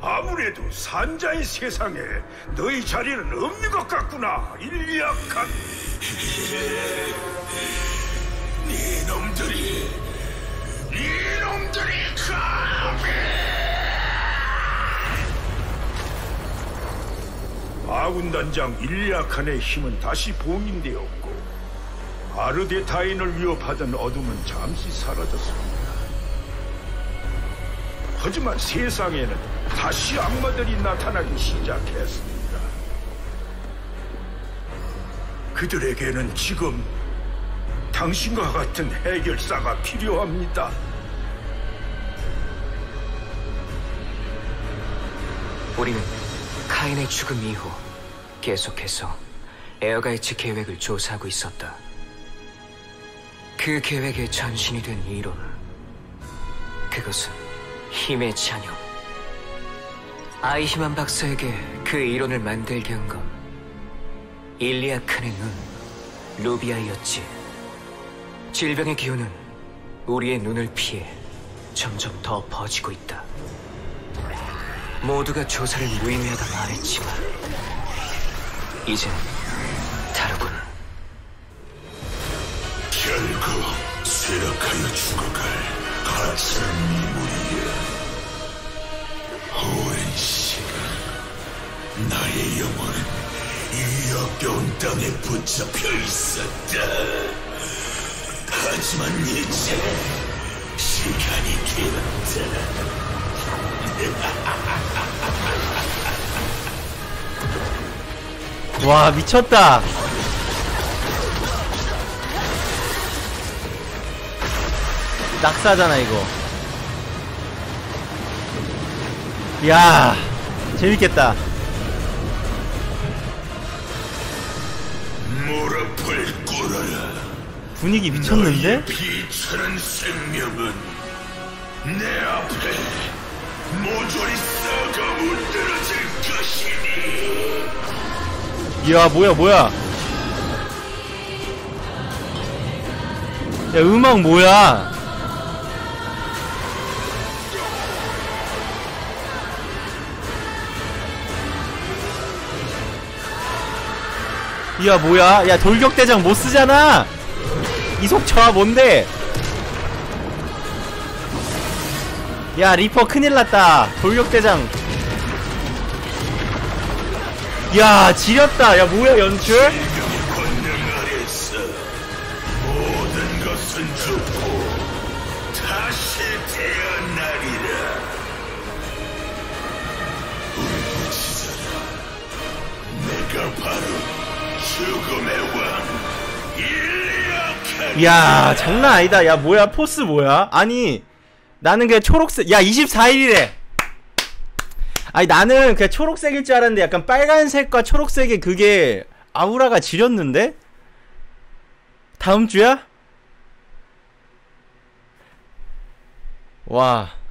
아무래도 산자의 세상에 너희 자리는 없는 것 같구나, 일리아칸. 니놈들이 아군 단장 일리아칸의 힘은 다시 봉인되었고 아르데타인을 위협하던 어둠은 잠시 사라졌습니다. 하지만 세상에는 다시 악마들이 나타나기 시작했습니다. 그들에게는 지금 당신과 같은 해결사가 필요합니다. 우리는 카인의 죽음 이후 계속해서 에어가이츠 계획을 조사하고 있었다. 그 계획의 전신이 된 이론, 그것은 힘의 잔여. 아이히만 박사에게 그 이론을 만들게 한 건 일리아칸의 눈, 루비아였지. 질병의 기운은 우리의 눈을 피해 점점 더 퍼지고 있다. 모두가 조사를 무의미하다 말했지만 이젠 다르군. 결국 쇠락하여 죽어갈 하찮은 인물이야. 오랜 시간 나의 영혼은 이 역겨운 땅에 붙잡혀 있었다. 하지만 이제 시간이 되었다. 와, 미쳤다. 낙사잖아 이거. 야, 재밌겠다. 무릎을 꿇어라. 분위기 미쳤는데? 비천한 생명은 내 앞에 모조리 썩어 문드러질 것이니. 이야, 뭐야. 야, 음악 뭐야? 이야, 뭐야? 야, 돌격대장 못 쓰잖아. 이속처와 뭔데? 야, 리퍼 큰일 났다. 돌격대장. 야, 지렸다. 야, 뭐야, 연출? 모든 것은 죽고 다시 태어나리라. 울부짖어라. 내가 바로 죽음의 왕 일리아칸. 야, 장난 아니다. 야, 뭐야, 포스 뭐야? 아니, 나는 그냥 초록색. 야, 24일이래. 아니, 나는 그냥 초록색일 줄 알았는데 약간 빨간색과 초록색의 그게 아우라가 지렸는데? 다음 주야? 와.